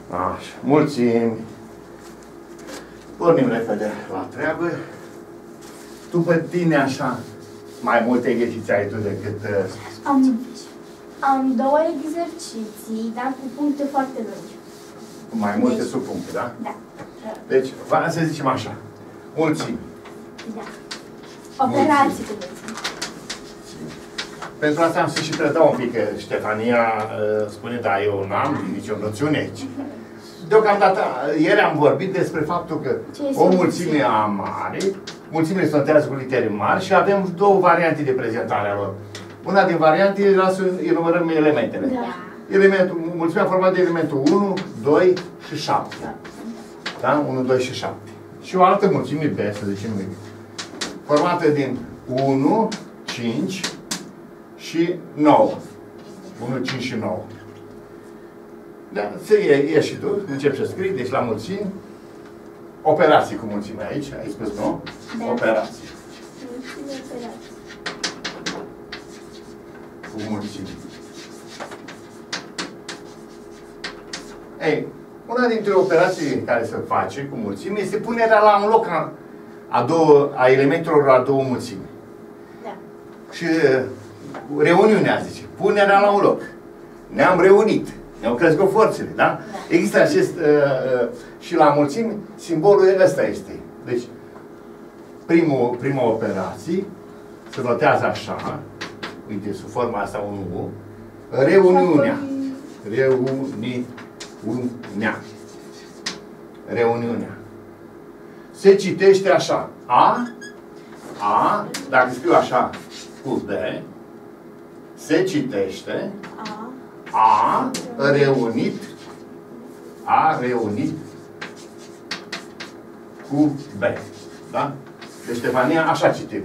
Așa, mulțimi. Pornim repede la treabă. După tine așa, mai multe exerciții ai tu decât... Am două exerciții, dar cu puncte foarte lungi. Mai multe subpuncte, da? Da. Deci, să zicem așa. Mulțimi. Da. Operații cu mulțimi. Pentru asta am să și predau un pic, că Ștefania spune, da, eu n-am nicio noțiune aici. Deocamdată, ieri am vorbit despre faptul că o mulțime a mare, mulțimile se notează cu litere mari și avem două variante de prezentare a lor. Una din variante era să enumerăm elementele. Da. Mulțimea formată de elementul 1, 2 și 7. Da? 1, 2 și 7. Și o altă mulțime B, să zicem, formată din 1, 5 și 9. 1, 5 și 9. Da, să ieși și tu, începi să scrii, deci la mulțimi, operații cu mulțime aici, ai spus, nu? Da. Operații. Mulțime, operații. Cu mulțimi. Ei, una dintre operații care se face cu mulțimi este punerea la un loc a elementelor la două mulțimi. Da. Și reuniunea, zice, punerea la un loc. Ne-am reunit. Ne-au crescut forțele, da? Da. Există acest, și la mulțimi, simbolul ăsta este. Deci, prima operație se notează așa, uite, sub forma asta 1, reuniunea. Reuniunea. Se citește așa. Dacă scriu așa cu B, se citește A reunit cu B. Da? Deci, Ștefania, așa citim.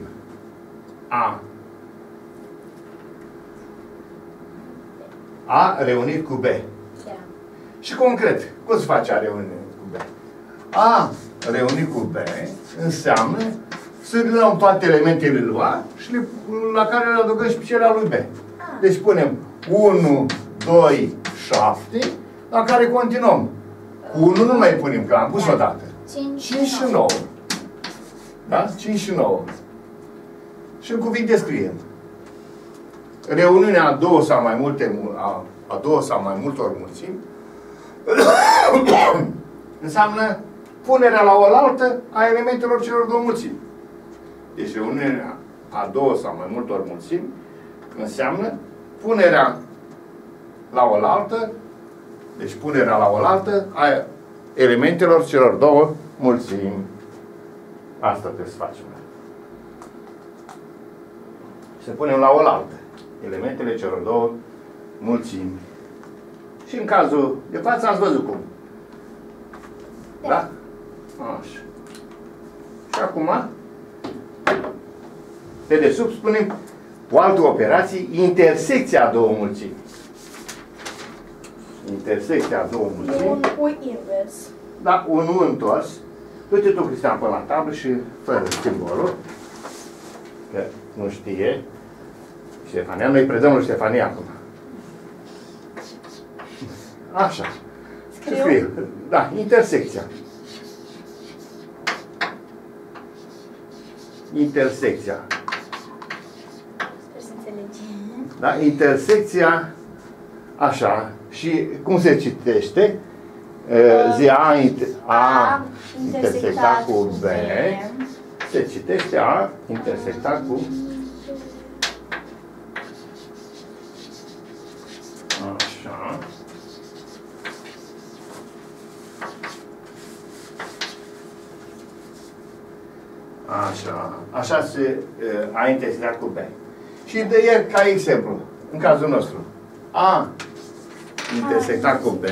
A reunit cu B. Da. Și concret, cum se face A reunit cu B? A reunit cu B înseamnă să le luăm toate elementele lui A și la care le adăugăm și pe cele al lui B. Deci punem 1, 2, 7, la care continuăm. Cu 1 nu mai punem, că am pus odată. 5 și 9. Da? 5 și 9. Și în cuvinte scriem. Reuniunea a două sau mai multor mulțimi înseamnă punerea la oaltă a elementelor celor două mulțimi. Deci reuniunea a două sau mai multor mulțimi înseamnă punerea la oaltă, deci punerea la oaltă a elementelor celor două mulțimi. Asta trebuie să facem. Să punem la oaltă elementele celor două mulțimi. Și în cazul de față ați văzut cum. Da? Așa. Și acum, pe desubt spunem o altă operație, intersecția a două mulțimi. Intersecția a două mulțimi. Un U invers. Da, un U întors. Du-te tu, Cristian, până la tablă și fără simbolul. Că nu știe Ștefania. Noi predăm lui Ștefania acum. Așa. Scriu? Da, intersecția. Intersecția. Sper să înțelegi. Da, intersecția, așa. Și cum se citește? Zi A intersectat cu B. Se citește A intersectat cu... Așa. Așa. Așa se A intersectat cu B. Și de el, ca exemplu, în cazul nostru, A intersectat cu B.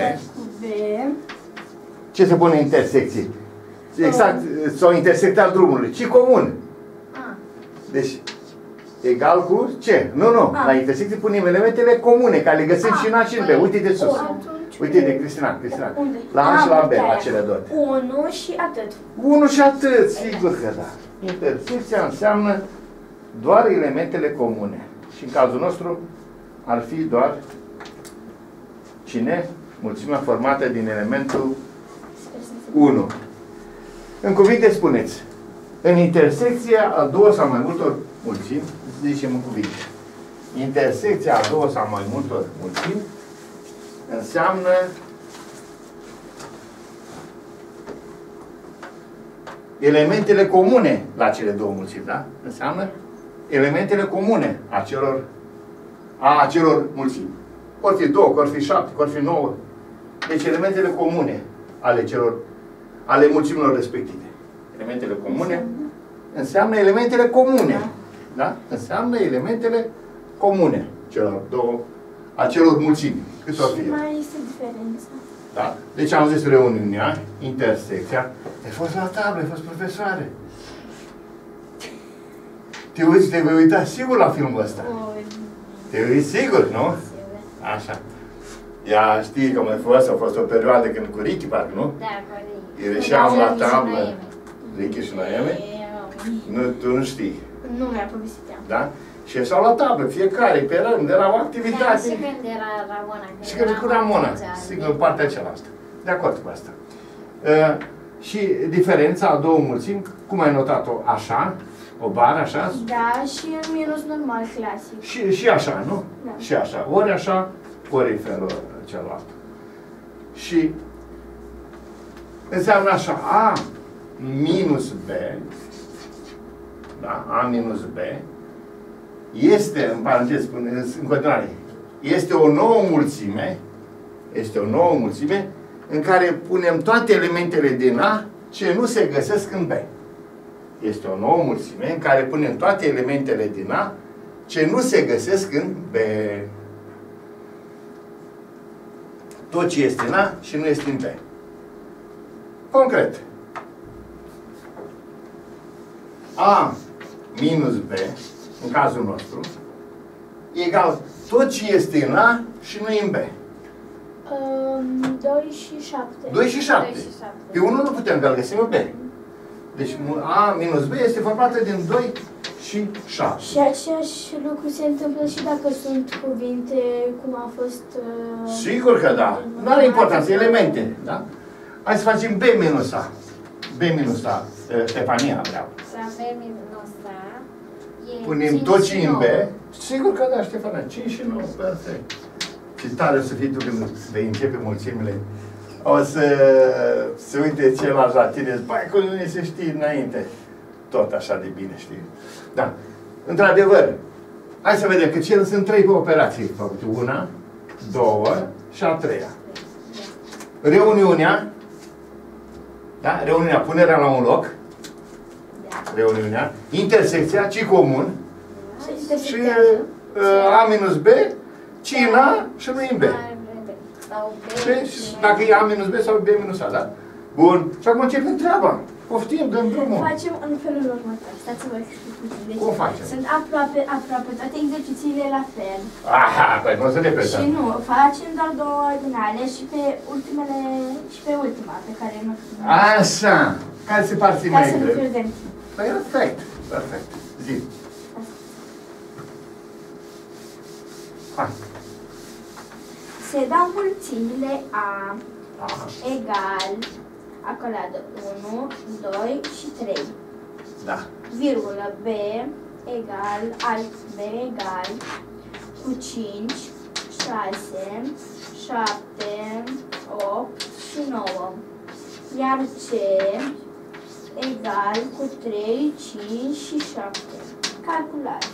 Ce se pune intersecții? Exact, s-au intersectat drumurile. Ce comun? Deci, egal cu ce? Nu. La intersecții punem elementele comune, care le găsim și în A și în B. Uite de sus. Uite de Cristina. La A și la B, la cele două. 1 și atât. 1 și atât, sigur că da. Intersecția înseamnă doar elementele comune. Și în cazul nostru ar fi doar cine? mulțimea formată din elementul 1. În cuvinte spuneți, în intersecția a două sau mai multor mulțimi, zicem în cuvinte, intersecția a două sau mai multor mulțimi înseamnă elementele comune la cele două mulțimi, da? Înseamnă elementele comune a acelor mulțimi. Ori fi 2, ori fi 7, ori fi 9. Deci elementele comune ale mulțimilor respective. Elementele comune înseamnă elementele comune. Da? Înseamnă elementele comune acelor mulțimi. Cât ori fi și mai este diferența. Da? Deci am zis reuniunea, intersecția. Ai fost la tablă, ai fost profesoare. Te vei uita sigur la filmul ăsta. Te uiți sigur, nu? Așa. Ea știe că mai fost, a fost o perioadă când cu Ricky, parcă, nu? Da, cu Ricky. Ieșeam la tablă. Ricky și Noemi? Nu, tu nu știi. Nu mi-a povestit ea. Da? Și ieșeau la tablă, fiecare, pe rând, era o activitate. Și când era Ramona. Și când cu Ramona, sigur, partea cealaltă. De acord cu asta. Și diferența a două mulțimi, cum ai notat-o? Așa? O bară, așa? Da, și în minus normal, clasic. Și așa, nu? Da. Și așa. Ori așa, ori în felul celălalt. Și înseamnă așa, A minus B, da? A minus B, este, în paranteză, în continuare, este o nouă mulțime, în care punem toate elementele din A ce nu se găsesc în B. Este o nouă mulțime în care punem toate elementele din A ce nu se găsesc în B. Tot ce este în A și nu este în B. Concret. A minus B, în cazul nostru, e egal tot ce este în A și nu e în B. 2 și 7. 2 și 7. Pe 1 nu putem, că îl găsim în B. Deci A minus B este formată din 2 și 7. Și același lucru se întâmplă și dacă sunt cuvinte cum a fost... Sigur că da. Nu are importanță, elemente. Da? Hai să facem B minus A. B minus A. Stefania vreau. B minus A e punem tot ce în B. Sigur că da, Ștefania. 5 și 9. Perfect. Și tare o să fii tu când vei începe mulțimile. O să se uite celălalt la tine, zic, băi, cum nu se știe înainte. Tot așa de bine știi. Da. Într-adevăr, hai să vedem că sunt 3 operații făcute. 1, 2 și a 3-a. Reuniunea, da? Reuniunea, punerea la un loc. Reuniunea. Intersecția, ci comun. Și A minus B, ci în A și nu în B. Și dacă e A minus B sau B minus A, da? Bun. Și acum începem treaba. Poftim, dăm drumul. Facem în felul următor. Stați să vă explic puțin. Deci, cum facem? sunt aproape toate exercițiile la fel. Aha, păi nu o să repetăm. Și nu, facem doar 2 din alea și pe ultimele, și pe ultima, pe care nu... Așa. Care se parți mai greu? Ca să nu pierdem. Păi perfect, perfect. Zi. Hai. Se dau mulțimile A Aha. egal, acolo 1, 2 și 3. Da. Virgulă B egal, alt B egal, cu 5, 6, 7, 8 și 9. Iar C egal cu 3, 5 și 7. Calculați.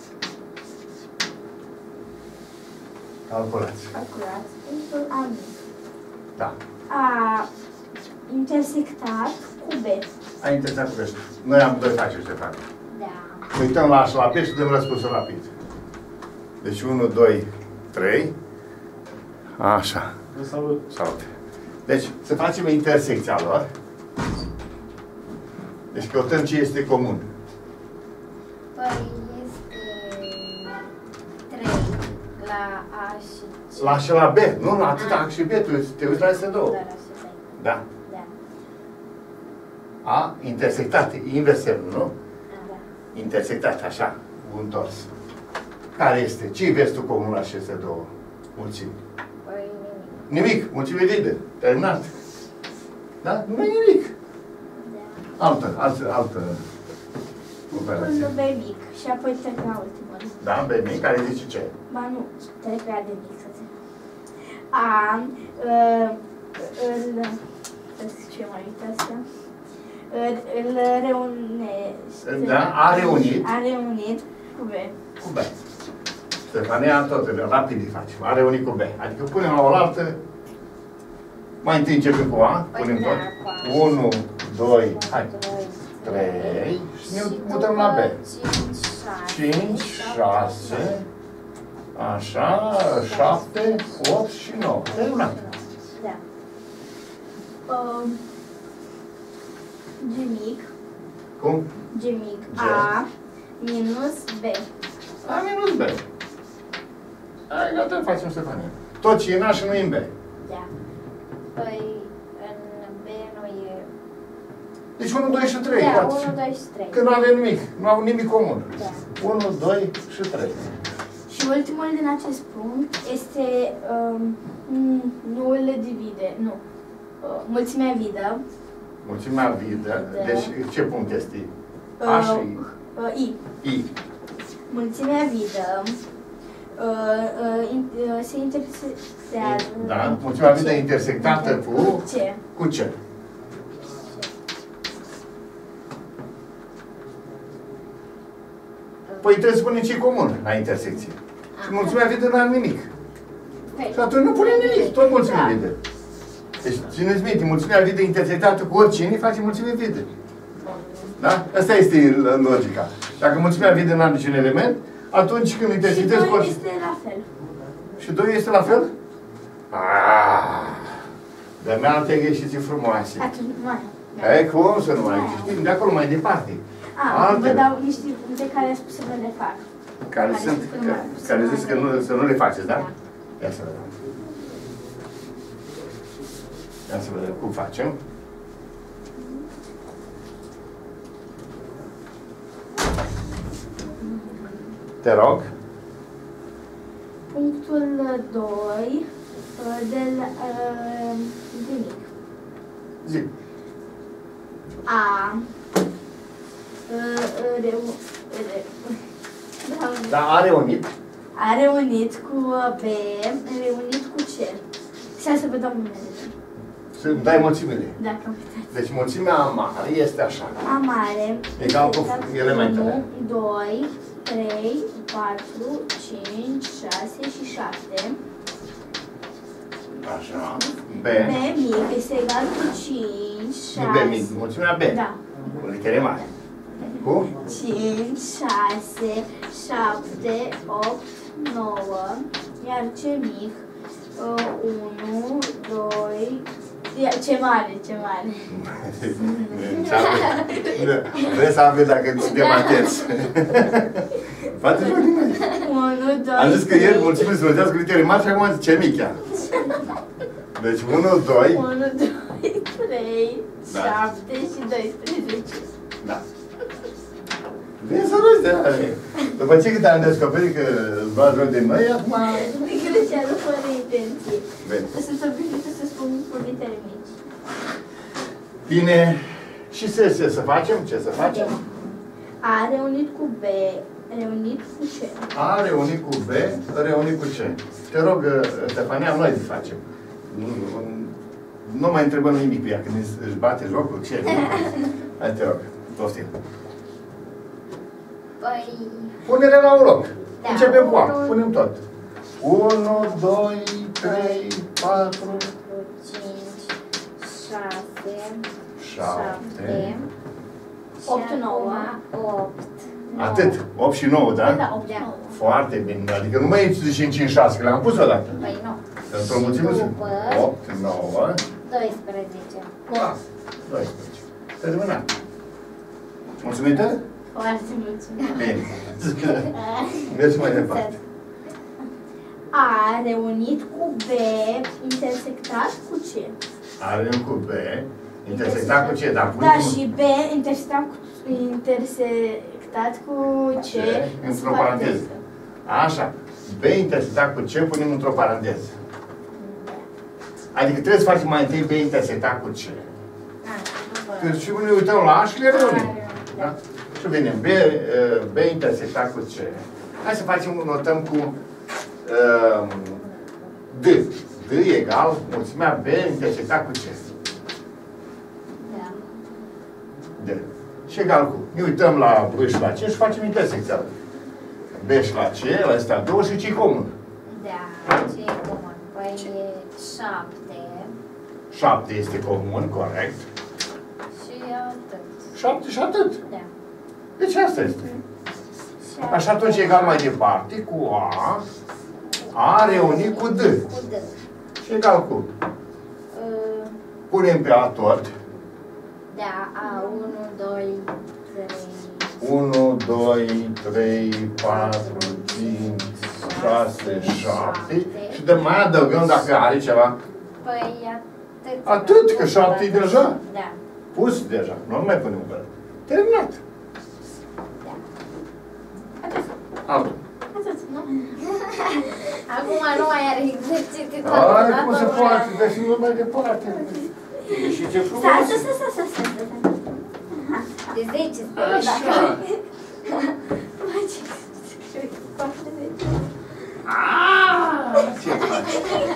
Calculați. Calculați. Punctul A mic. Da. A intersectat cu B. Ai interesat cu ăsta. Noi am 2 face, Ștefan. Da. Uităm la A și la B și dăm răspunsul rapid. Deci 1, 2, 3. Așa. Salut. Salut. Deci, să facem intersecția lor. Deci căutăm ce este comun. Păi este 3 la A și C. La A și la B. Nu, la atât A și B. Tu te uiți la S2. Doar A și B. Da. Da. A intersectat. Inversel, nu? Da. Intersectat, așa. Întors. Care este? Ce vezi tu comun la aceste două mulțimi? Păi nimic. Nimic, mulțime vidă. Terminat. Da? Nu e nimic. Altă operație. Un B mic și apoi trec la ultimul. Da, B mic, care zice ce? Ba nu, trec la de mic să zic. Ce mai uite asta? Îl reunește. Da, a reunit. A reunit cu B. Cu B. Stefania tot, rapid îi facem. A reunit cu B. Adică punem la oaltă, mai întâi începem cu A, punem tot. 1, 2, hai. 3 și ne mutăm la B. 5, 6, așa, 7, 8 și 9. Terminat. Da. G mic. Cum? G mic. G. A minus B. A minus B. Hai, gata, facem Stefania. Tot ce e în A și nu e în B. Da. Păi, în B nu e... Deci 1, 2 și 3. Da, 1, 2 și 3. Că nu avem nimic. Nu au nimic comun. Da. 1, 2 și 3. Și ultimul din acest punct este nu le divide, nu. Mulțimea vidă. Mulțimea vidă. Da. Deci ce punct este? A și I. I. Mulțimea vidă se intersectează. Da? Mulțimea vidă intersectată cu ce? Cu ce? Păi trebuie să spunem ce e comun la intersecție. Și mulțimea vidă nu are nimic. Și atunci nu punem nimic, tot mulțimea vidă. Deci, țineți minte, mulțimea vidă intersectată cu oricine face mulțime vidă. Da? Asta este logica. Dacă mulțimea vidă nu are niciun element, atunci când intersectezi cu oricine... Și 2 este la fel. Și 2 este la fel? De mea te gheșiți frumoase. Atunci mai. E cum să nu mai știm? De acolo mai departe. Vă dau niște puncte care spus să vă le fac. Care sunt, care zic că nu, să nu le faceți, da? Ia să vedem. Ia să vedem cum facem. Te rog. Punctul 2 de mic. Zi. A Da, a reunit. A reunit cu B, reunit cu C. Și să vă dau numele. Să dai mulțimile. Dacă uitați. Deci mulțimea mare este așa. A mare. Egal cu elementele. 1, 2, 3, 4, 5, 6 și 7. Așa. B. B mic este egal cu 5, 6. Nu B mic, mulțimea B. Da. Cu litere mari. Cu? 5, 6, 7, 8, 9, iar ce mic, 1, 2, ce mare, ce mare. Vrei să afli dacă suntem atenți. Faceți o din 1, 2, Am zis că ieri mulțimea se rodează cu litere mari și acum zice mic chiar. Deci 1, 2. 1, 2, 3, Da. 7 și 12. Da. Vine să rozi de aia. După ce cât am descoperit că îți luați rău de noi, acum... Greșeală fără intenție. Bine. Sunt obișnuită să spun cuvintele mici. Bine. Și să facem? Ce să facem? A reunit cu B, reunit cu C. A reunit cu B, reunit cu C. Te rog, Stefania, noi îți facem. Nu mai întrebăm nimic pe ea, când își bate jocul, ce? Hai, te rog, poftim. Păi... Punerea la un loc. Da. Începem cu A. Punem tot. 1, 2, 3, 4, 5, 6, 7. 8, 9. 8. Atât. 8 și 9, da? Da, 8, 9. Foarte bine. Adică nu mai zici în 5, 6, că le-am pus odată. Păi nu. Într-o mulțime Și sunt după 8, 9, 12. Clas. 12. Terminat. Mulțumită? Foarte mulțumesc. Bine. Mergi mai departe. A reunit cu B, intersectat cu C. A reunit cu B, intersectat cu C, dar Da, și B intersectat cu C într-o paranteză. Așa. B intersectat cu C punem într-o paranteză. Adică trebuie să facem mai întâi B intersectat cu C. Că și ne uităm la A și le reunim. Da? Și venim B intersectat cu C. Hai să facem, notăm cu D. D egal mulțimea B intersectat cu C. Da. D. Și egal cu. Ne uităm la B și la C și facem intersecția. B și la C, la ăsta 2 și ce-i comun? Da, ce e comun? Păi e 7. 7 este comun, corect. Și atât. 7 și atât. Da. Deci asta este. Așa atunci egal mai departe cu A reunit cu D. Cu D. Și egal cu. Punem pe A tot. Da, A, 1, 2, 3. 1, 2, 3, 4, 5, 6, 7. Și de mai adăugăm dacă are ceva. Păi atât. Atât, că 7 e deja. Da. Pus deja. Nu mai punem pe ăla. Terminat. Altul. Acum nu mai are exerciții toată Ai, cum se poate? Dar și nu mai departe. E și ce frumos. Stai. De 10 Așa. Ce faci?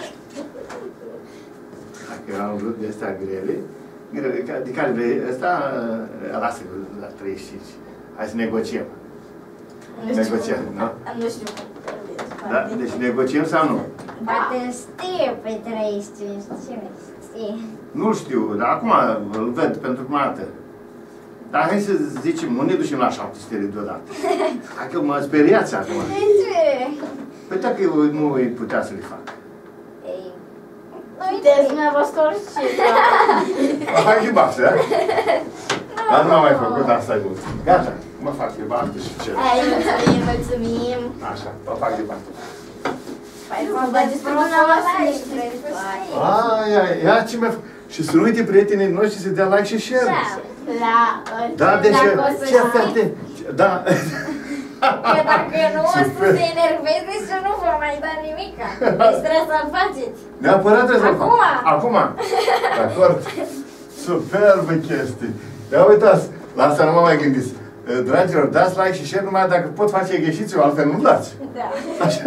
Dacă eram vrut de astea grele, de care vrei, ăsta, lasă la 35. Hai să negociem. Negociem, nu? Nu știu. Da? Deci negociem sau nu? Poate știe pe 35, știe. Nu știu, dar acum îl ved pentru prima dată. Dar hai să zicem, nu ne ducem la 700 deodată. Hai că mă speriați acum. De ce? Păi dacă nu îi putea să le fac. Ei, Sunteți dumneavoastră orice, da? Fac de basă, da? Dar nu m-am mai făcut, asta e bun. Gata, mă fac de basă și ce. Hai, mulțumim. Așa, mă fac de basă. Păi, vă despre dumneavoastră despre Ia ce mai fac. Și să nu uite prietenii noștri să dea like și share. Da, deci, ce afete? Da. Că dacă nu o să se enerveze și nu vă mai da nimica. Deci trebuie să-l faceți. Neapărat trebuie să-l fac. Acum. De acord? Superbă chestie. Ia uitați, la asta nu mă mai gândiți. Dragilor, dați like și share numai dacă pot face gheșiți-o, altfel nu dați. Da. Așa.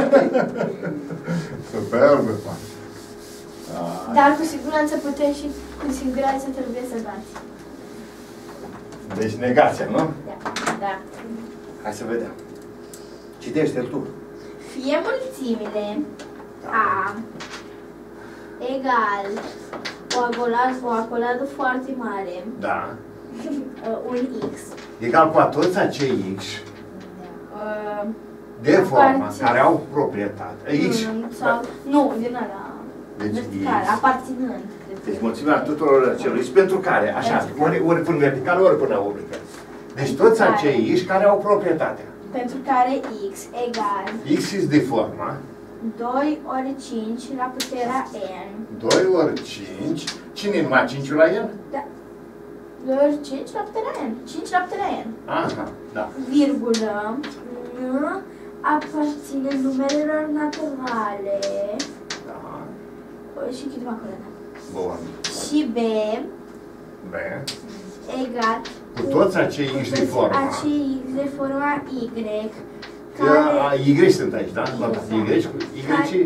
Superbă, fac. Dar cu siguranță puteți și cu siguranță trebuie să dați. Deci negația, nu? Da. Hai să vedem. Citește tu. Fie mulțimile A egal o acoladă foarte mare, Da. un X, Egal cu toți acei X de formă, care au proprietate. X. Nu, din ăla. Deci vertical, aparținând. Deci mulțimea tuturor acelor X pentru care, așa, ori până vertical, ori până obligat. Deci toți acei X care au proprietatea. Pentru care X egal X is de formă 2 ori 5 la puterea N. 2 ori 5. Cine numai 5 la N? Da. 2 ori 5 la puterea N. 5 la puterea N. Aha, da. Virgulă. N aparține numerelor naturale. Da. Și închidem acolo, da. Bun. Și B B. egal Cu toți acei X de formă. acei X de forma Y. Y sunt aici, da? Y cu Y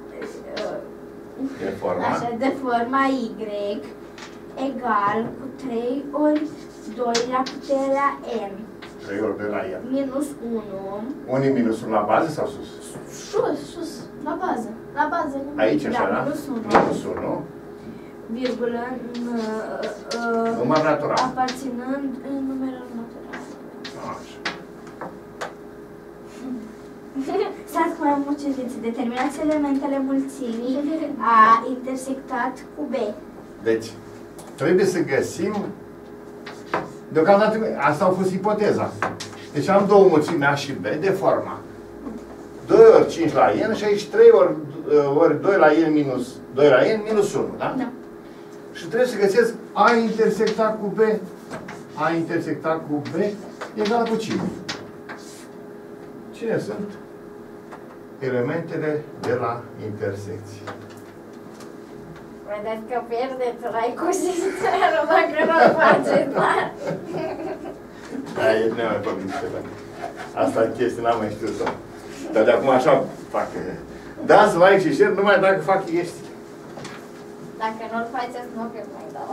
de forma. Așa, de forma Y egal cu 3 ori 2 la puterea N. 3 ori 2 la N. Minus 1. Unii minusul la bază sau sus? Sus, la bază. La bază. Aici, așa, da? Minus 1. Minus 1. Virgulă Număr natural. aparținând în numerul natural. Așa. Stați cu mai mult ce zice. Determinați elementele mulțimii A intersectat cu B. Deci, trebuie să găsim. Deocamdată, asta a fost ipoteza. Deci am două mulțimi A și B de forma 2 ori 5 la N și aici 3 ori 2 la N minus 2 la N minus 1, da? Da. Și trebuie să găsesc A intersectat cu B. A intersectat cu B egal cu cine? Cine sunt elementele de la intersecție? Vedeți că pierdeți like-ul și share-ul dacă nu-l faceți, da? Da, e nemaipomenit ceva. Asta chestie n-am mai știut-o. Dar de acum așa fac. Dați like și share numai dacă fac chestii. Dacă nu-l faceți, nu că mai dau.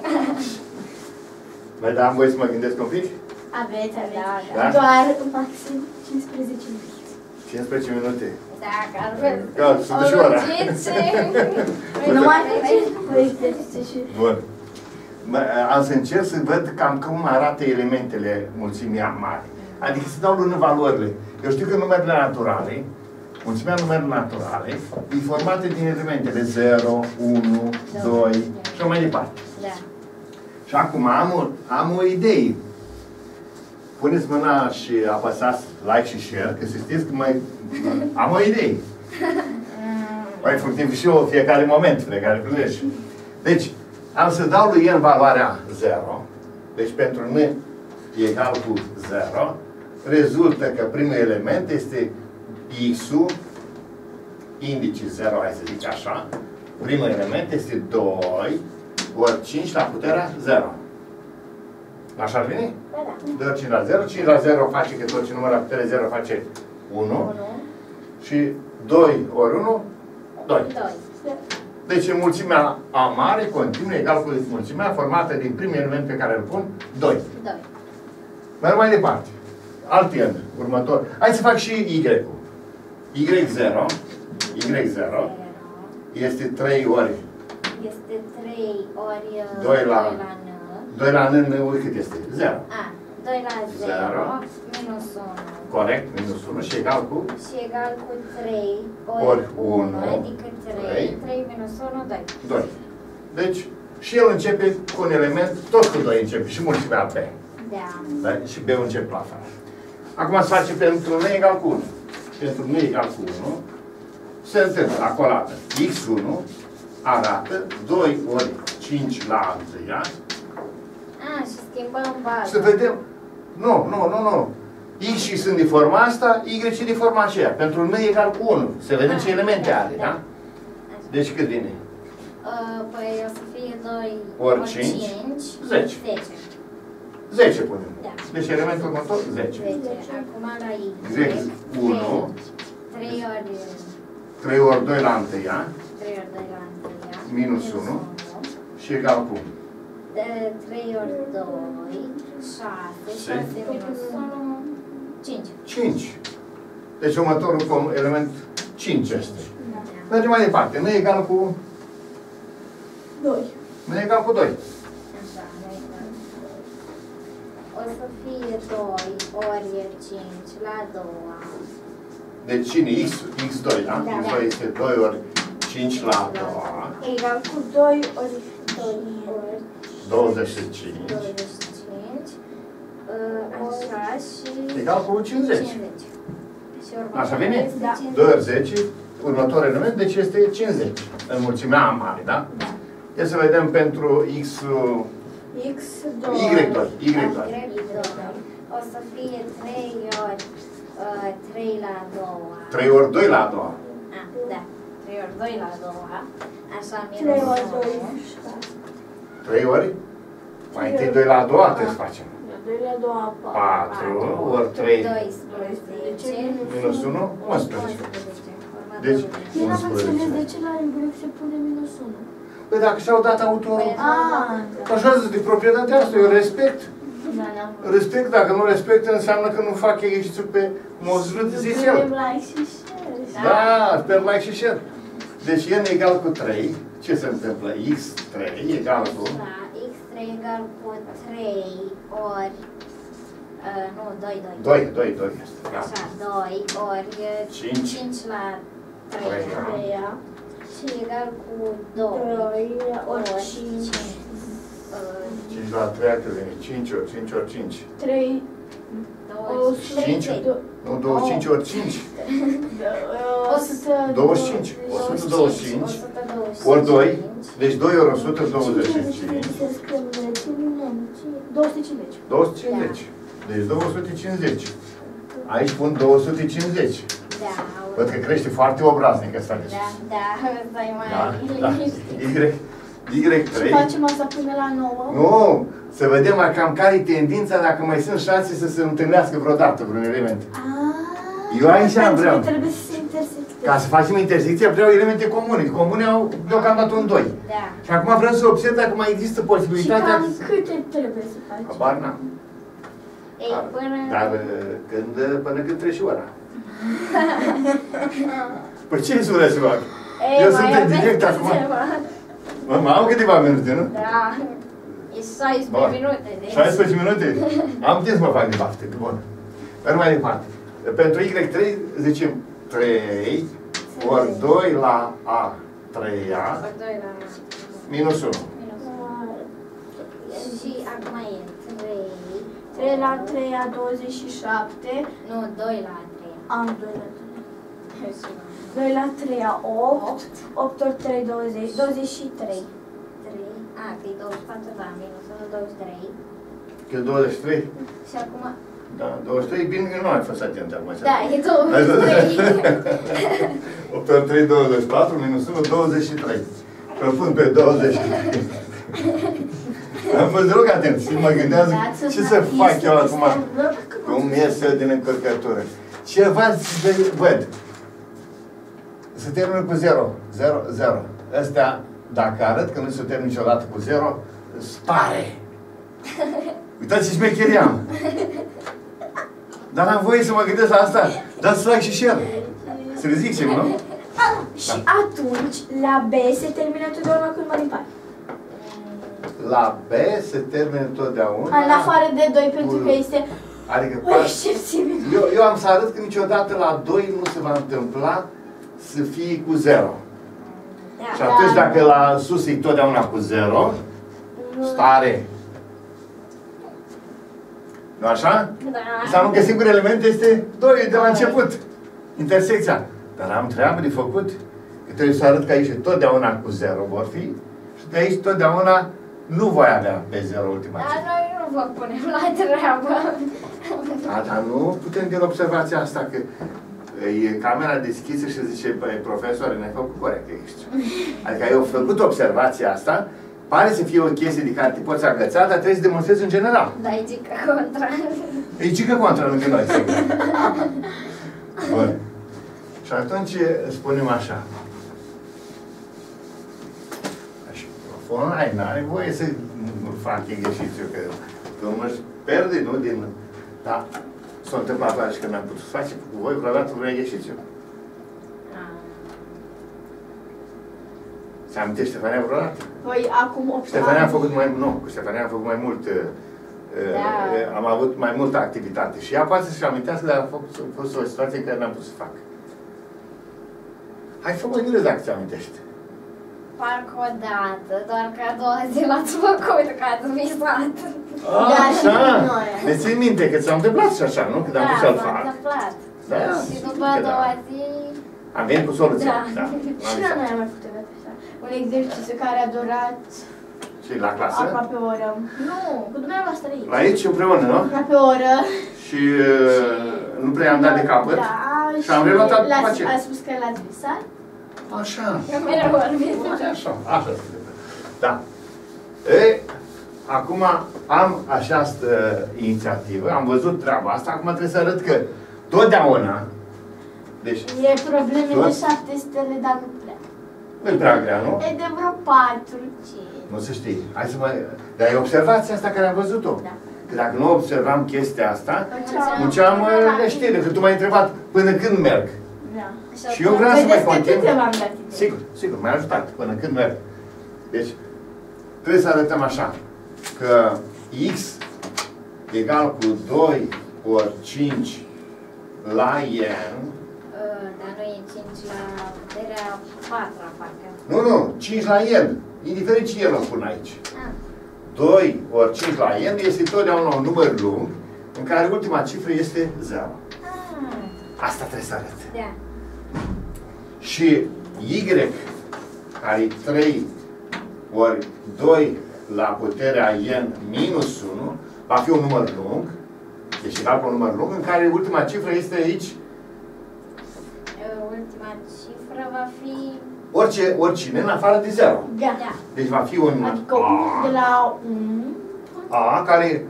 Mai da, am voie să mă gândesc un pic? Aveți. Da? Doar maxim 15 minute. 15 minute. Dacă ar fi o rugiți și... Nu mai faceți și... Bun. Am să încerc să văd cam cum arată elementele mulțimii mari. Adică să dau lună valorile. Eu știu că numerele naturale, mulțimea numerelor naturale, e formată din elementele 0, 1, 2 și mai departe. Da. Și acum am o idee. Puneți mâna și apăsați like și share, că să știți că am o idee. Mai fructiv și eu fiecare moment, fiecare prilej. Deci, am să dau lui el valoarea 0. Deci pentru n egal cu 0, rezultă că primul element este x-ul, indice 0, hai să zic așa. Primul element este 2 ori 5 la puterea 0. Așa ar veni? Da. 2 ori 5 la 0. 5 la 0 face că tot ce număr la putere 0 face 1. Și 2 ori 1, 2. Deci mulțimea A mare continuă egal cu mulțimea formată din primul element pe care îl pun, 2. Merg mai departe. Alt n, următor. Hai să fac și Y-ul. Y0 este 3 ori. Este 3 ori 2 la n. 2 la n, cât este? 0. 2 la 0 minus 1. Corect, minus 1 și egal cu? Și egal cu 3 ori 1, adică 3. 3 minus 1, 2. 2. Deci, și el începe cu un element, tot cu 2 începe, și mulțimea B. Da? Și B începe la fel. Acum se face pentru n egal cu 1. Pentru n egal cu 1, se întâmplă, acolo x1 arată 2 ori 5 la întâia. Și schimbăm baza. Să vedem. Nu. X și sunt de forma asta, Y și de forma aceea. Pentru n egal cu 1. Să vedem ce elemente are, da? Deci cât vine? Păi o să fie 2 ori 5, 10. 10 punem. Da. Deci elementul următor, 10. Acum la Y. 1. 3 ori 2 la întâia. 3 ori 2 la întâia. Minus 1. Și egal cu? 3 ori 2, 6. 6 minus 1, 5. 5. Deci următorul element 5 este. Mergem mai departe. Nu e egal cu? 2. Nu e egal cu 2. Așa, nu e egal cu 2. O să fie 2 ori 5 la 2. Deci cine? X2, da? X2 este 2 ori 5 la 2. Egal cu 2 ori 25. Așa și... Egal cu 50. Așa vine? Da. 2 ori 10, următorul element, deci este 50. În mulțimea mare, da? Ia să vedem pentru X... X2. Y2. O să fie 3 ori 3 la 2. 3 ori 2 la 2. Da. 3 ori 2 la 2. Așa, 3 ori 2. 3 ori? Mai întâi 2 la 2 trebuie să facem. 2 la 2, 4 ori 3 12. minus 1, 11. Deci, Eu n-am înțeles de ce la Y se pune minus 1. Păi dacă și-au dat autorul, Da. așa zic, de proprietatea asta, eu respect. Da, n-am. Respect, dacă nu respect, înseamnă că nu fac exercițiul pe măsură de zice el. Like și share. Da, sper like și share. Deci n egal cu 3, ce se întâmplă? X3 egal cu... Da, X3 egal cu 3 ori... Nu, 2. 2 este. Așa, 2 ori 5 la 3. Și egal cu 2 ori 5. 5 la 3 cât vine? 5 ori 5 ori 5. 3. 5? Nu, 25 ori 5. 25. 125 ori 2. Deci 2 ori 125. 250. 250. Deci 250. Aici pun 250. Da. Văd că crește foarte obraznic ăsta. Da, stai mai liniștit. Y3. Și facem asta până la 9. Nu! Să vedem cam care e tendința dacă mai sunt șanse să se întâlnească vreodată vreun element. Eu aici am vreau. Trebuie să se intersecteze. Ca să facem intersecția, vreau elemente comune. Comune au deocamdată un 2. Da. Și acum vreau să observ dacă mai există Și posibilitatea... cam câte trebuie să faci? Habar n-am. Ei, până... Dar până când trece ora. Păi ce sună să fac? Eu sunt în direct acum. Mai am câteva minute, nu? Da. E 16 minute. Deci... 16 minute? Am timp să mă fac de bafte, bun. Dar mai departe. Pentru Y3 zicem 3 ori 2 la A3A minus 1. Și acum e 3. 3 la 3 a 27. Nu, 2 la 3. Am 2 la 3. 2 la 3 a 8. 8 ori 3, 20. 23. 3. A, că e 24, da, minus 1, 23. Că 23? Și acum... Da, 23, bine că nu ai fost atent acum. Da, e 23. 8 ori 3, 24, minus 1, 23. Îl pun pe 23. Am fost deloc atent și mă gândeam ce să fac eu acum, cum iese din încărcătură. Ceva văd. Se termină cu 0, 0, 0. Astea, dacă arăt că nu se termină niciodată cu 0, spare. Uitați ce șmecherie am. Dar am voie să mă gândesc la asta. Dați like și share. Să le zic ce, nu? Și atunci, la B se termină întotdeauna cu număr impar. La B se termină întotdeauna... În afară de 2, pentru că este Adică o excepție. eu am să arăt că niciodată la 2 nu se va întâmpla să fie cu 0. Da. Și atunci dacă la sus e totdeauna cu 0, stare. Nu așa? Da. Înseamnă că singurul element este 2 de la început. Intersecția. Dar am treabă de făcut. Că trebuie să arăt că aici totdeauna cu 0 vor fi. Și de aici totdeauna nu voi avea pe 0 ultima Dar cifră. noi nu vă punem la treabă. Dar nu putem din observația asta că e camera deschisă și zice, băi, profesor, ne-ai făcut corect ești. Adică ai făcut observația asta, pare să fie o chestie de care te poți agăța, dar trebuie să demonstrezi în general. Da, e zic că contra. E gică contra lângă noi. Bun. Și atunci spunem așa. Și microfonul n-are voie să fac exercițiu, că mă pierde, nu? Din... Da. S-a întâmplat așa că n-am putut face cu voi vreodată vreun exercițiu. Se amintește Ștefania vreodată? Păi acum 8 Ștefania a ani. făcut mai mult, cu Ștefania am făcut mai mult, am avut mai multă activitate. Și ea poate să-și amintească, dar a fost o situație în care n-am putut să fac. Hai să mă gândesc dacă ți amintești. Parcă o dată, doar că a doua zi l-ați făcut, că ați visat. Așa! Deci ții minte că ți-a întâmplat și așa, nu? Când am pus să-l s-a fac. întâmplat. Da, Și după a doua zi... Am venit cu soluția. Da. Și la noi am mai făcut așa. Un exercițiu care a durat Și la clasă? aproape o oră. Nu, cu dumneavoastră aici. La aici împreună, nu? Aproape o oră. Și nu prea am dat de capăt. Da, Și am relatat după aceea. A spus că l-ați visat? Așa. Eu mereu am visat. Așa, așa se întâmplă. Da. E, acum am această inițiativă, am văzut treaba asta, acum trebuie să arăt că totdeauna, deci E probleme Tot? de 7 stele, dar nu prea. nu-i prea grea, nu? E de vreo 4, 5. Nu se știe. Hai să mai... Dar e observația asta care am văzut-o. Da. Că dacă nu observam chestia asta, Făceam- munceam leștire, că tu m-ai întrebat până când merg. Da. Și eu vreau să mai Vedeți că continui. câte v-am dat idei. Sigur, sigur, m-ai ajutat până când merg. Deci, trebuie să arătăm așa, că x egal cu 2 ori 5 la n. Dar nu e 5 la puterea 4, parcă. Nu, nu, 5 la n. Indiferent ce el o pun aici. Ah. 2 ori 5 la n este totdeauna un număr lung în care ultima cifră este 0. Asta trebuie să arăt. Da. Și y, care e 3 ori 2 la puterea n minus 1, va fi un număr lung, deci egal cu un număr lung, în care ultima cifră este aici Ultima cifră va fi oricine în afară de 0. Da. Deci va fi un Adică de la 1. A care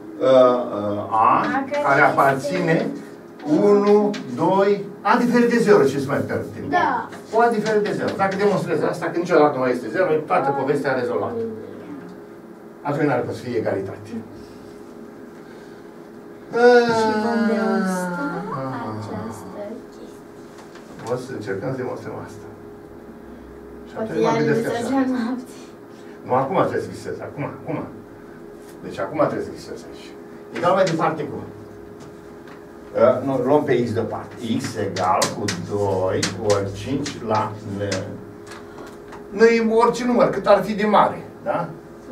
care aparține 1, 2, A diferit de 0, ce se mai permite. Da. O A diferit de 0. Dacă demonstrezi asta, că niciodată nu mai este 0, toată povestea a rezolvat. Atunci n-ar putea să fie egalitate. Și vom demonstra această chestie. O să încercăm să demonstrăm asta. Și Poate atunci mă ea gândesc ne așa. tragea noapte. Nu, acum trebuie să visez, acum. Deci acum trebuie să visez aici. Egal mai departe cu... Nu, luăm pe x deoparte. X egal cu 2 ori 5 la n. N e orice număr, cât ar fi de mare, da?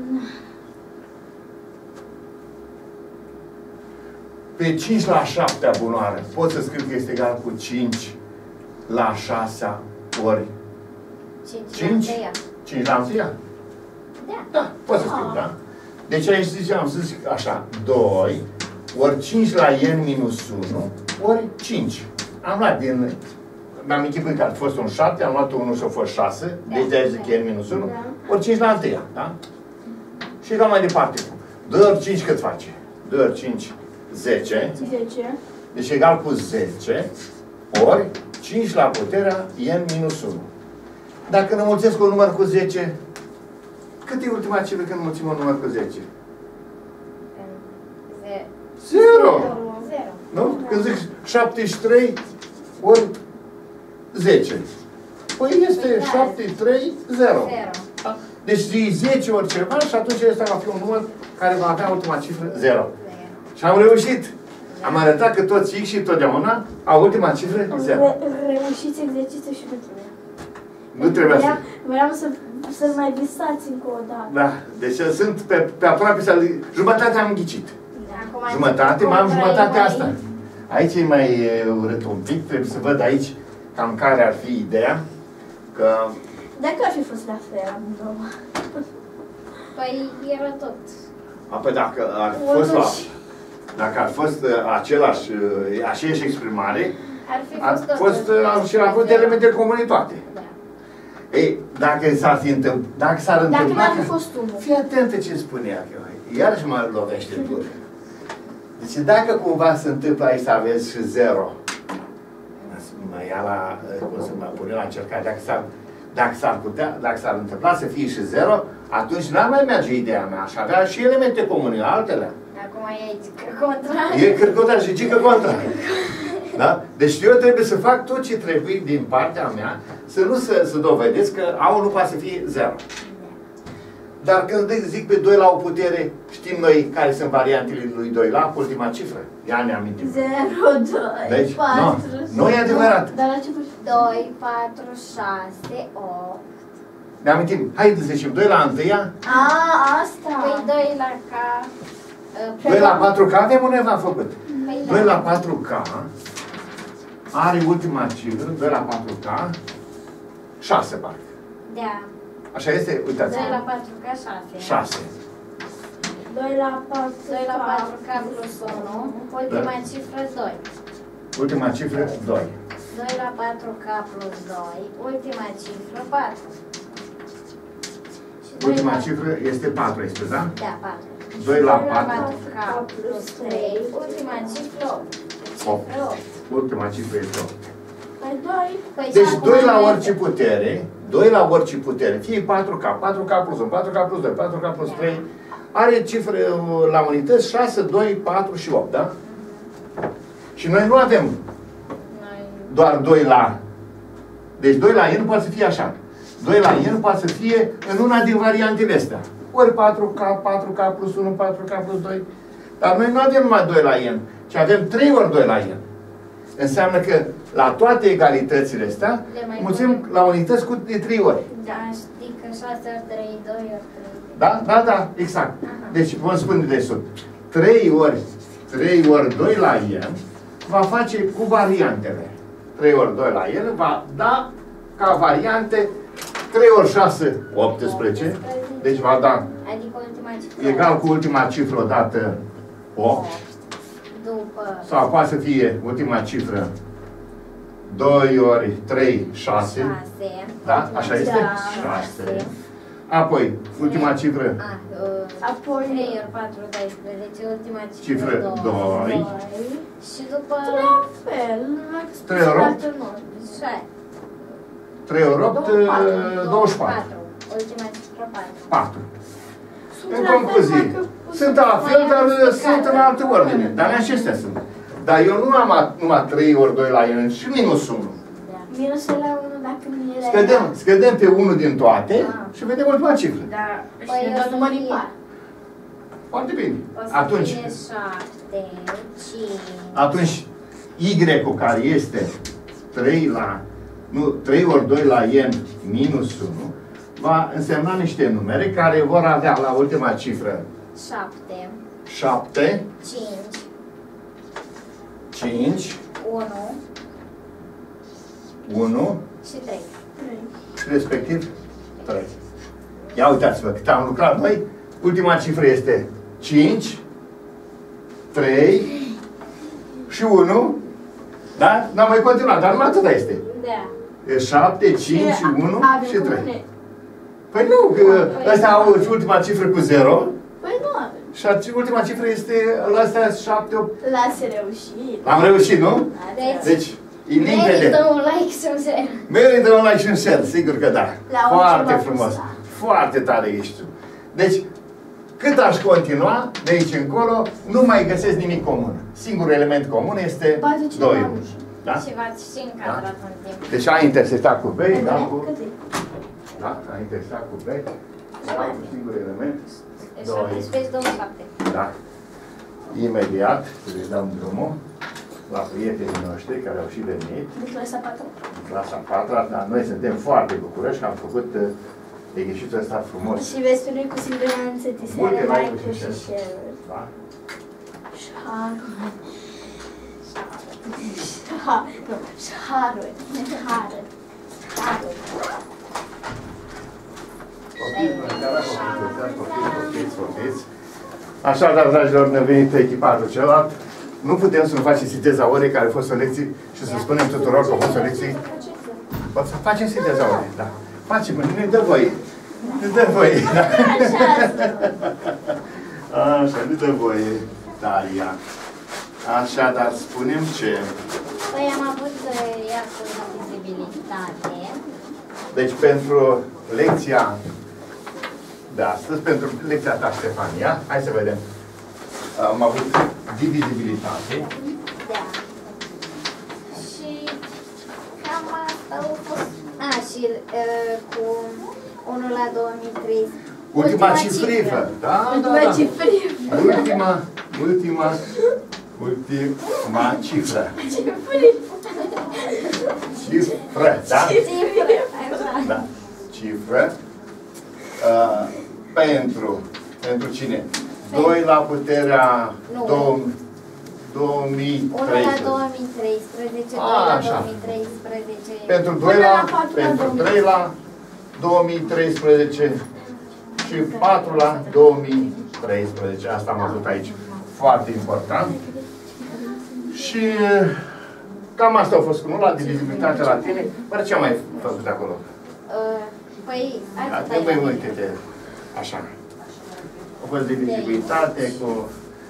Pe 5 la 7 bunoară, pot să scriu că este egal cu 5 la 6 ori 5? 5 la 1? Da. Da, pot să scriu, da? Deci aici ziceam, să zic așa, 2 ori 5 la n minus 1 ori 5. Am luat din... Mi-am închipuit că a fost un 7, am luat 1 și a fost 6, deci de-aia zic n minus 1, ori 5 la 1, da? Și egal mai departe. 2 ori 5 cât face? 2 ori 5, 10. 10. Deci egal cu 10 ori 5 la puterea n minus 1. Dacă înmulțesc un număr cu 10, cât e ultima cifră când înmulțim un număr cu 10? 0! Nu? Când zic 73 ori 10. Păi este 73, 0. Da? Deci zi 10 ori ceva și atunci ăsta va fi un număr care va avea ultima cifră 0. Și am reușit. Am arătat că toți X și totdeauna au ultima cifră 0. Reușiți exercițiul și pentru mine. Nu trebuia să... Vreau să-l mai visați încă o dată. Da. Deci sunt pe aproape să... Jumătate am ghicit. Jumătate, mai am jumătatea asta. Aici e mai urât un pic. Trebuie să văd aici cam care ar fi ideea. Că... Dacă ar fi fost la fel, amândouă. Păi era tot. Apoi dacă ar fi fost la... Dacă ar fost aceeași exprimare, Ar fi fost tot. și ar avut elemente comune toate. Da. Ei, dacă s-ar fi întâmplat, Dacă n-ar fi fost unul. fii atentă ce spunea că iarăși mă lovește dur. Deci dacă cumva se întâmplă aici să aveți și 0, mă ia la, cum să mă pune la încercare, dacă s-ar întâmpla să fie și 0, atunci n-ar mai merge ideea mea, aș avea și elemente comune, altele. Acum e contra. E cârcotar și gică contra. Da? Deci eu trebuie să fac tot ce trebuie din partea mea, să nu să dovedesc că A nu poate să fie 0. Dar când zic pe 2 la o putere, știm noi care sunt variantele lui 2 la, ultima cifră. Ia ne amintim. 0, 2, Deci, 4, nu e adevărat. Dar la ce 2, 4, 6, 8. Ne amintim. Hai să zicem, 2 la 1, asta. Păi 2 la K. 2 la 4K avem undeva făcut. Păi 2 la 4K are ultima cifră, 2 la 4K, 6 parcă. Da. Așa este? Uitați. 2 la 4K 6. 6. 2 la 4, 2 la 4K plus 1. Ultima cifră 2. Ultima cifră 2. 2 la 4K plus 2. Ultima cifră 4. Ultima cifră este 4, este, da? Da, 4. 2 la 4K plus 3. Ultima cifră 8. Cifră 8. Ultima cifră este 8. Păi 2. Deci 2 la orice putere, 2 la orice putere, fie 4K, 4K plus 1, 4K plus 2, 4K plus 3, are cifre la unități 6, 2, 4 și 8, da? Și noi nu avem doar 2 la... Deci 2 la n poate să fie așa. 2 la n poate să fie în una din variantele astea. Ori 4K, 4K plus 1, 4K plus 2. Dar noi nu avem numai 2 la n, ci avem 3 ori 2 la n. Înseamnă că la toate egalitățile astea, mulțim la unități cu de 3 ori. Da, știi că 6 ori 3, 2 ori 3. Da? Da, da, exact. Deci, vom spune de sub. 3 ori 2 la n va face cu variantele. 3 ori 2 la n va da ca variante 3 ori 6, 18. Deci va da Adică ultima cifră egal cu ultima cifră odată 8. După... Sau poate să fie ultima cifră 2 ori 3, 6. 6. Da? Așa este? Da. 6. Apoi, ultima cifră. Apoi 3 ori 4, 12. Ultima Cifră cifră 2. Și după... la fel, numai că 3 ori 8. 6. 3 ori 8, 24. Ultima cifră 4. 4. În concluzie, sunt la fel, dar sunt în altă ordine. Dar acestea sunt. Dar eu nu am numai 3 ori 2 la n și minus 1. Minusul la 1 dacă nu era... Scădem pe 1 din toate și vedem ultima cifră. Da, Păi și ne dă număr impar. Foarte bine. O să Atunci, fie 7, 5... atunci Y-ul care este 3 ori 2 la n minus 1 va însemna niște numere care vor avea la ultima cifră 7, 7, 5, 5, 1 1 și 3. și respectiv 3. Ia uitați-vă cât am lucrat noi. Ultima cifră este 5, 3 și 1. Da? N-am mai continuat, dar numai atâta este. Da. E 7, 5, 1 și 3. Comune. Păi nu, că ăstea au ultima cifră cu 0 Păi nu avem. și ultima cifră este la astea 7, 8. Lasă reușit. Am reușit, nu? Deci, E limpede. merită un like și un share. Merită un like și un share, sigur că da. La Foarte orice frumos. va Foarte tare ești tu. Deci, cât aș continua, de aici încolo, nu mai găsesc nimic comun. Singurul element comun este 2. Da? Și v-ați și încadrat în timp. Deci a intersectat cu B, da? Cu, Cât e? da? A intersectat cu B. Da, cu singur element. 17, 27. Da. Imediat le dăm drumul la prietenii noștri care au și venit. De clasa 4. Clasa 4, dar noi suntem foarte bucuroși că am făcut egheșitul ăsta frumos. Și veți spune cu siguranță ți se Multe like like-uri și și share. Da? Șarul. Poftiți. Așadar, dragilor, ne-a venit echipajul celălalt. Nu putem să nu facem sinteza orei, care a fost o lecție, și să spunem tuturor că a fost o lecție. O să facem sinteza orei, da. Facem, ne dă voie. Ne dă voie, da. Așa, ne dă voie, Daria. Așa, dar spunem ce? Păi am avut iar cu divizibilitate. Deci pentru lecția de astăzi, pentru lecția ta, Ștefania, hai să vedem. Am avut divizibilitate. Da. Și cam asta a fost. Și cu 1 la 2003. Ultima cifră. Da, da, da. Ultima cifră. Cifră, da? Da. Cifră. Pentru cine? 2 la puterea 2013. 1 la 2013, 2 la 2013. Pentru 2 la, pentru 3 la 2013 și 4 la 2013. Asta am văzut aici. Foarte important. Și cam asta a fost cu nu la divizibilitate la tine. Dar ce am mai făcut acolo? Păi, Da, păi uite-te. Așa. A fost divizibilitate cu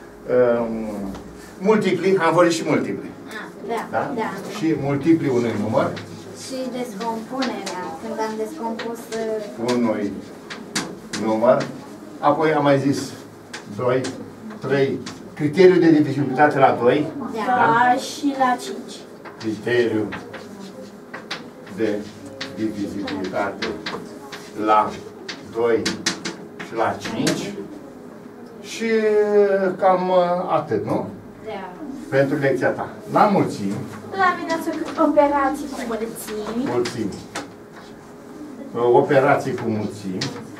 multipli, am vorbit și multipli. Da? Da. Și multipli unui număr. Și descompunerea, când am descompus... Unui număr. Apoi am mai zis 2, 3. Criteriul de divizibilitate la 2. Da, și la 5. Criteriul de divizibilitate la 2 și la 5. Și cam atât, nu? Da. Pentru lecția ta. La mulțimi. La mine ați făcut operații cu mulțimi. Mulțimi. Operații cu mulțimi.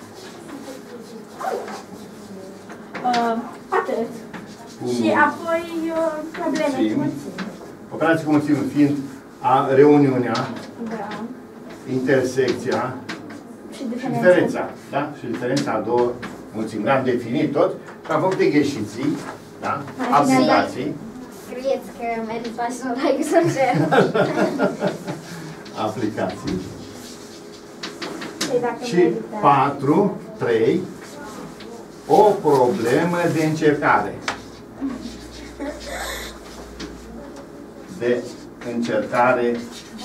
Atât. Și apoi probleme cu mulțimi. Operații cu mulțimi fiind reuniunea, Da. intersecția Și și diferența. Da? Și diferența a două mulțimi. Le-am definit tot și am făcut egheșiții, da? Aplicații. scrieți că meritați un like să share. Aplicații. Păi dacă Și meritați. 4, 3, o problemă de încercare. De încercare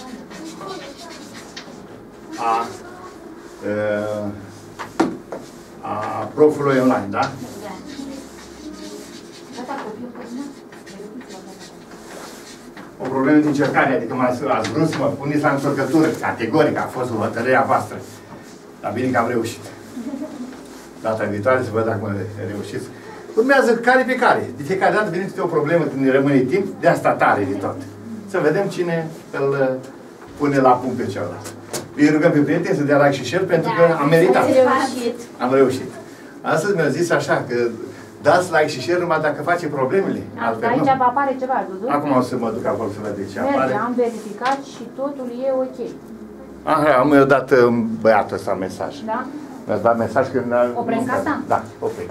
a profilului online, da? O problemă de încercare, adică ați vrut să mă puneți la întorcătură, categoric, a fost o hotărâre a voastră. Dar bine că am reușit. Data viitoare să văd dacă mă reușiți. Urmează care pe care. De fiecare dată vine câte o problemă când ne rămâne timp, de asta tare de tot. Să vedem cine îl pune la punct pe celălalt. Îi rugăm pe prieteni să dea like și share pentru că am meritat. Am reușit. Astăzi mi-au zis așa că dați like și share numai dacă face problemele. Altfel Aici nu. apare ceva, Dudu. Acum o să mă duc acolo să văd de ce apare. Merge, am verificat și totul e ok. Aha, mi-a dat băiatul ăsta mesaj. Da? Mi-a dat mesaj că... Opresc asta? Da, opresc.